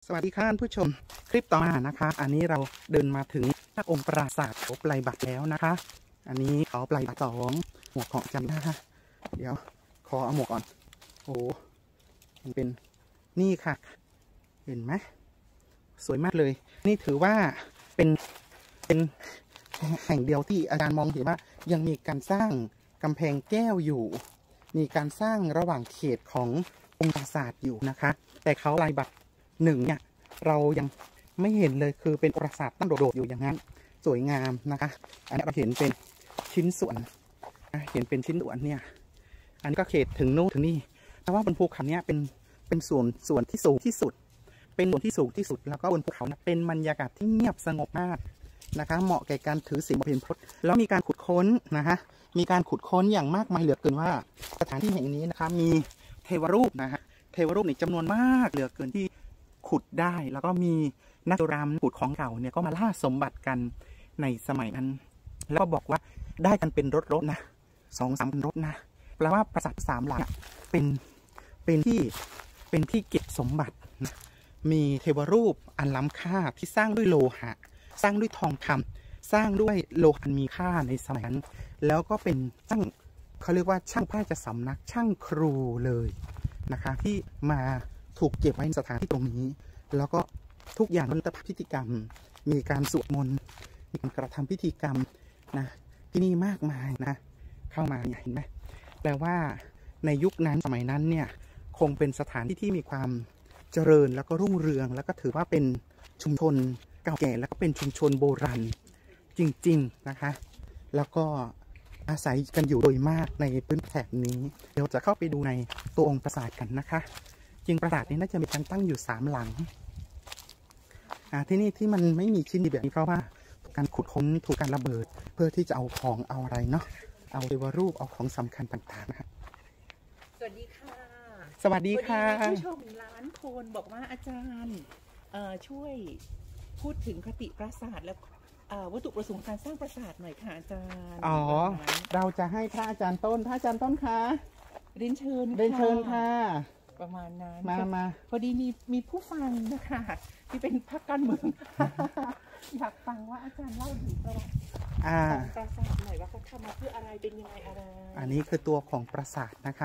สวัสดีค่ะท่านผู้ชมคลิปต่อมานะคะอันนี้เราเดินมาถึงพระองค์ปราสาทเขาไพรบัตรแล้วนะคะอันนี้เขาไพรบัตร2หมวกของจำนะคะเดี๋ยวขอเอาหมวกก่อนโอ้มันเป็นนี่ค่ะเห็นไหมสวยมากเลยนี่ถือว่าเป็นแห่งเดียวที่อาจารย์มองเห็นว่ายังมีการสร้างกำแพงแก้วอยู่มีการสร้างระหว่างเขตขององค์ปราสาทอยู่นะคะแต่เขาไพรบัตร1เนี่ยเรายังไม่เห็นเลยคือเป็นปราสาทตั้งโดดๆอยู่อย่างนั้นสวยงามนะคะอันนี้เราเห็นเป็นชิ้นส่วนเห็นเป็นชิ้นส่วนเนี่ยอันนี้ก็เขตถึงนู่นถึงนี่แต่ว่าบนภูเขาเนี้ยเป็นส่วนที่สูงที่สุดเป็นส่วนที่สูงที่สุดแล้วก็บนภูเขาเป็นบรรยากาศที่เงียบสงบมากนะคะเหมาะแก่การถือศีลบำเพ็ญพรตแล้วมีการขุดค้นนะคะมีการขุดค้นอย่างมากมายเหลือเกินว่าสถานที่แห่งนี้นะคะมีเทวรูปนะฮะเทวรูปนี่จำนวนมากเหลือเกินที่ขุดได้แล้วก็มีนักโบราณขุดของเก่าเนี่ยก็มาล่าสมบัติกันในสมัยนั้นแล้วก็บอกว่าได้กันเป็นรถนะ2-3 รถนะแปลว่าปราสาท3 หลังเป็นที่เก็บสมบัตินะมีเทวรูปอันล้ำค่าที่สร้างด้วยโลหะสร้างด้วยทองคำสร้างด้วยโลหะมีค่าในสมัยนั้นแล้วก็เป็นช่างเขาเรียกว่าช่างพระราชสำนักช่างครูเลยนะคะที่มาถูกเก็บไว้ในสถานที่ตรงนี้แล้วก็ทุกอย่างมันจะพิธีกรรมมีการสวดมนต์มีการกระทำพิธีกรรมนะที่นี่มากมายนะเข้ามาเห็นไหมแปลว่าในยุคนั้นสมัยนั้นเนี่ยคงเป็นสถานที่ที่มีความเจริญแล้วก็รุ่งเรืองแล้วก็ถือว่าเป็นชุมชนเก่าแก่แล้วก็เป็นชุมชนโบราณจริงๆนะคะแล้วก็อาศัยกันอยู่โดยมากในพื้นแถบนี้เดี๋ยวจะเข้าไปดูในตัวองค์ปราสาทกันนะคะจริงปราสาทนี้น่าจะมีการตั้งอยู่3 หลังที่นี่ที่มันไม่มีชิ้นดีแบบนี้เพราะว่าการขุดค้นถูกการระเบิดเพื่อที่จะเอาของเอาอะไรเนาะเอาเทวรูปเอาของสำคัญต่างๆนะครับสวัสดีค่ะสวัสดีค่ะผู้ชมล้านคนบอกว่าอาจารย์ช่วยพูดถึงคติปราสาทและวัตถุประสงค์การสร้างปราสาทหน่อยค่ะอาจารย์เราจะให้พระอาจารย์ต้นคะเรียนเชิญค่ะประมาณนั้นมาพอดีมีผู้ฟังนะคะที่เป็นพรรคการเมืองอยากฟังว่าอาจารย์เล่าถึงประวัติปราสาทหน่อยว่าเขาทำมาเพื่ออะไรเป็นยังไงอะไรอันนี้คือตัวของปราสาทนะคะ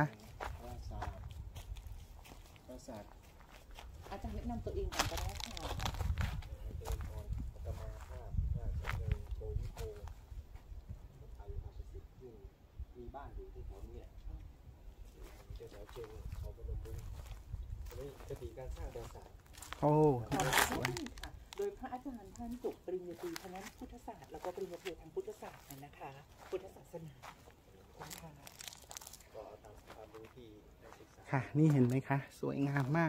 ปราสาทอาจารย์แนะนำตัวเองก่อนก็ได้ค่ะมีบ้านอยู่ที่แถวนี้แหละแถวเชียงเขาพนมรุ้งนี่คติการสร้างปราสาทสวยค่ะโดยพระอาจารย์ท่านจบปริญญาตรีทางด้านพุทธศาสตร์แล้วก็ปริญญาโททางพุทธศาสตร์นะคะพุทธศาสนาก็ตามความรู้ที่ได้ศึกษาค่ะนี่เห็นไหมคะสวยงามมาก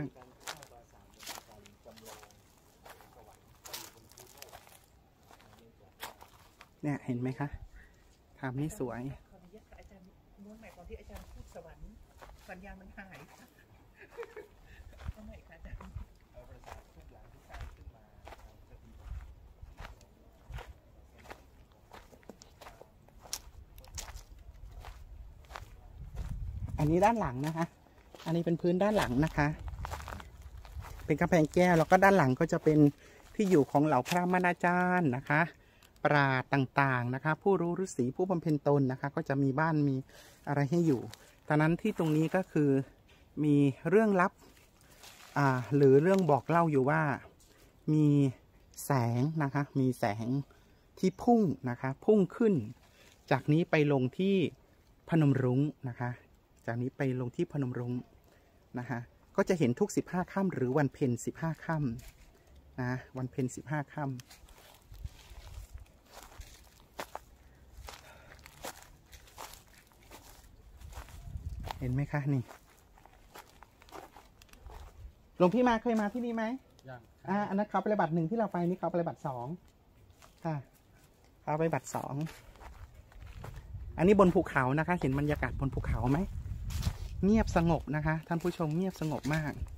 เนี่ยเห็นไหมคะทำนี่สวยอาจารย์ม้วนใหม่ตอนที่อาจารย์พูดสวรรค์สัญญาณมันหายค่ะทำไมคะอาจารย์ปราสาททุกหลังที่สร้างขึ้นมาอันนี้ด้านหลังนะคะอันนี้เป็นพื้นด้านหลังนะคะเป็นกำแพงแก้วแล้วก็ด้านหลังก็จะเป็นที่อยู่ของเหล่าพระมณาจารย์นะคะปราชญ์ต่างๆนะคะผู้รู้ฤาษีผู้บำเพ็ญตนนะคะก็จะมีบ้านมีอะไรให้อยู่ตอนนั้นที่ตรงนี้ก็คือมีเรื่องลับหรือเรื่องบอกเล่าอยู่ว่ามีแสงนะคะมีแสงที่พุ่งนะคะพุ่งขึ้นจากนี้ไปลงที่พนมรุ้งนะคะจากนี้ไปลงที่พนมรุ้งนะคะก็จะเห็นทุก15 ค่ำหรือวันเพ็ญ15 ค่ำนะวันเพ็ญ15 ค่ำเห็นไหมคะนี่หลวงพี่มาเคยมาที่นี่ไหมยังอันนั้นเขาปฏิบัติ1ที่เราไปนี่เขาปฏิบัติ2ค่ะเขาปฏิบัติ2อันนี้บนภูเขานะคะเห็นบรรยากาศบนภูเขาไหมเงียบสงบนะคะท่านผู้ชมเงียบสงบมาก